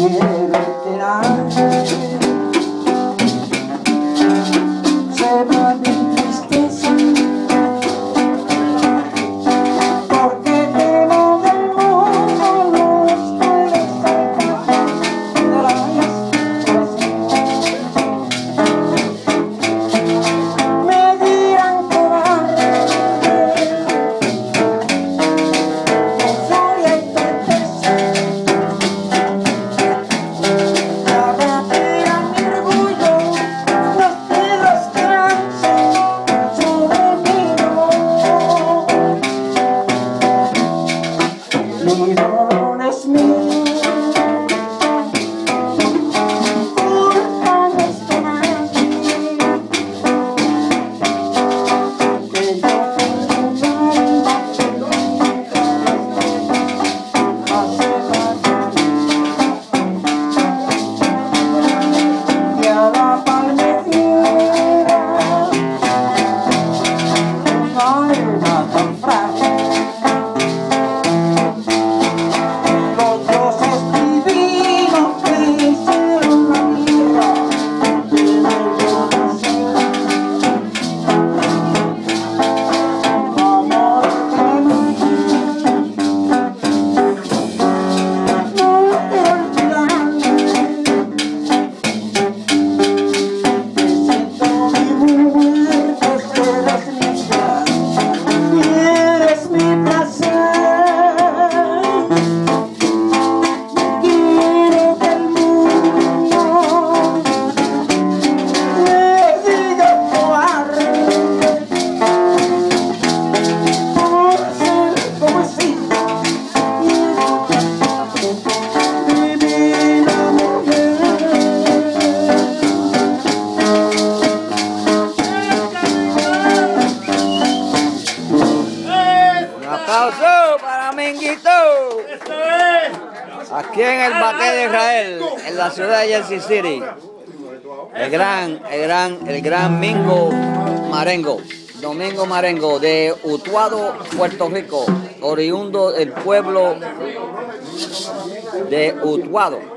Para Minguito, aquí en el Baque de Israel, en la ciudad de Jersey City, el gran Mingo Marengo, Domingo Marengo, de Utuado, Puerto Rico, oriundo del pueblo de Utuado.